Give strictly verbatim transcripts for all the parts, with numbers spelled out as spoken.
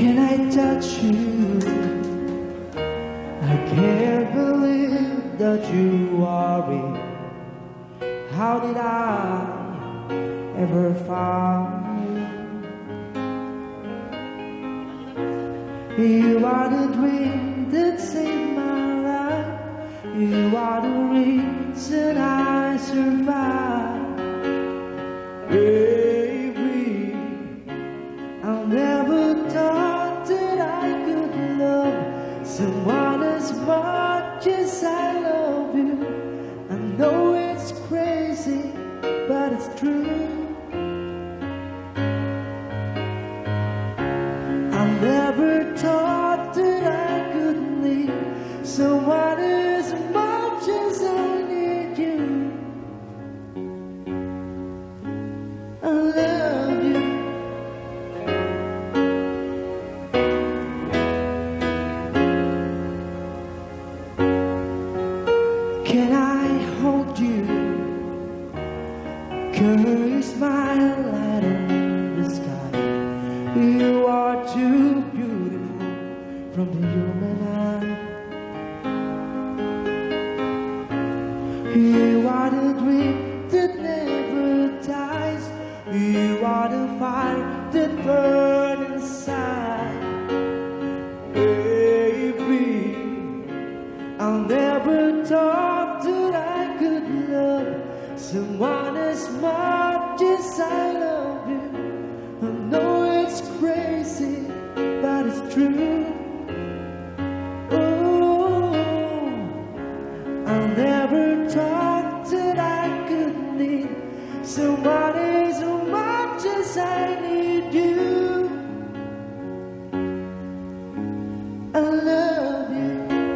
Can I touch you? I can't believe that you are real. How did I ever find you? You are the dream that saved my life. You are the reason I survive. Baby, I never thought that I could love someone as much as I love you. I know it's crazy, but it's true. I never thought that I could need someone as much as I need you. I love you. Can I hold you? Can you smile light in the sky? You are too beautiful from the human eye. You are the dream that never dies. You are the fire that burns inside. Baby, I'll never thought that I could love someone as much as I love you. I know it's crazy, but it's true. Oh, I never thought that I could need someone as much as I need you. I love you.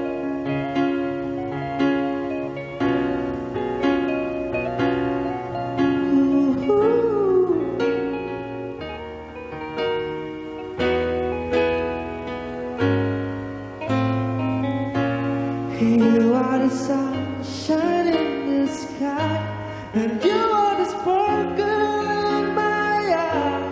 You are the sunshine in the sky, and you are the sparkle in my eye.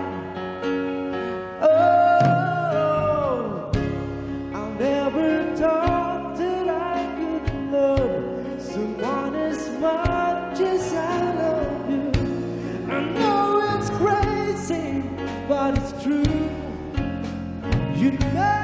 Oh, I never thought that I could love someone as much as I love you. I know it's crazy, but it's true. You know